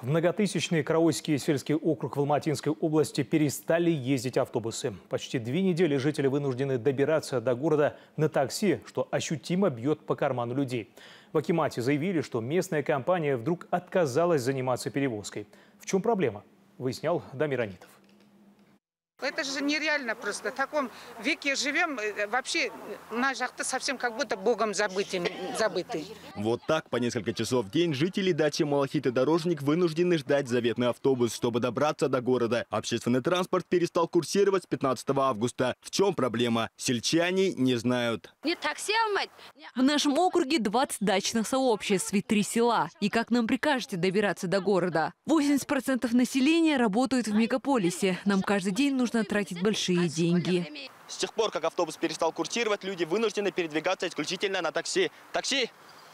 В многотысячный Караойский сельский округ в Алматинской области перестали ездить автобусы. Почти 2 недели жители вынуждены добираться до города на такси, что ощутимо бьет по карману людей. В акимате заявили, что местная компания вдруг отказалась заниматься перевозкой. В чем проблема? Выяснял Дамир Анитов. Это же нереально просто. В таком веке живем, вообще наш жахты совсем как будто богом забытый. Вот так по несколько часов в день жители дачи Малахит и Дорожник вынуждены ждать заветный автобус, чтобы добраться до города. Общественный транспорт перестал курсировать с 15 августа. В чем проблема? Сельчане не знают. В нашем округе 20 дачных сообществ и 3 села. И как нам прикажете добираться до города? 80% населения работают в мегаполисе. Нам каждый день нужно тратить большие деньги. С тех пор, как автобус перестал курсировать, люди вынуждены передвигаться исключительно на такси. Такси!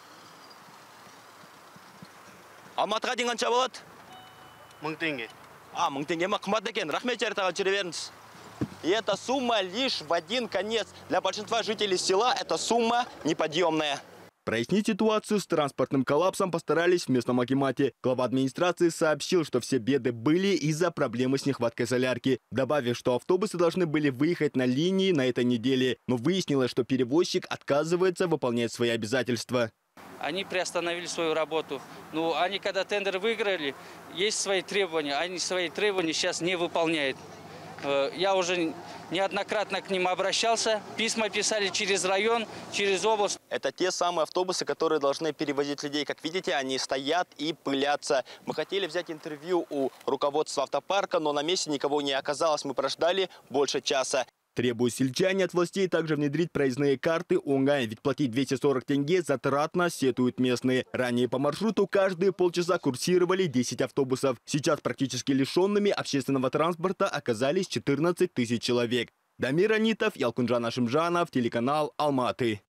Алматыға дейін қанша болады? 1000 тенге. 1000 тенге ма? Қымбат екен. Рахмет, жартаға жүре беріңіз. И эта сумма лишь в один конец. Для большинства жителей села эта сумма неподъемная. Прояснить ситуацию с транспортным коллапсом постарались в местном акимате. Глава администрации сообщил, что все беды были из-за проблемы с нехваткой солярки, добавив, что автобусы должны были выехать на линии на этой неделе. Но выяснилось, что перевозчик отказывается выполнять свои обязательства. Они приостановили свою работу. Но они, когда тендер выиграли, есть свои требования. Они свои требования сейчас не выполняют. Я уже неоднократно к ним обращался. Письма писали через район, через область. Это те самые автобусы, которые должны перевозить людей. Как видите, они стоят и пылятся. Мы хотели взять интервью у руководства автопарка, но на месте никого не оказалось. Мы прождали больше часа. Требуют сельчане от властей также внедрить проездные карты онлайн, ведь платить 240 тенге затратно, сетуют местные. Ранее по маршруту каждые полчаса курсировали 10 автобусов. Сейчас практически лишенными общественного транспорта оказались 14 тысяч человек. Дамир Анитов, Ялкунжан Ашимжанов, телеканал Алматы.